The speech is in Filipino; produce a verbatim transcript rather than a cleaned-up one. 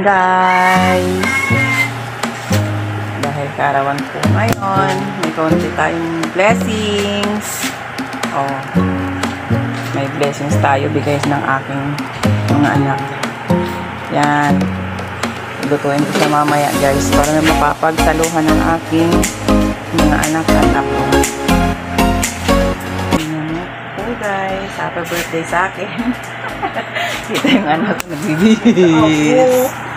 guys. Dahil karawan po ngayon, may konti tayong blessings. Oh, may blessings tayo bigay ng aking mga anak. Yan. Lutuin ko siya mamaya guys para may mapapagsaluhan ng aking mga anak at ako. Yan po guys. Happy birthday sa akin. Kita yung anak ko nagbibihis.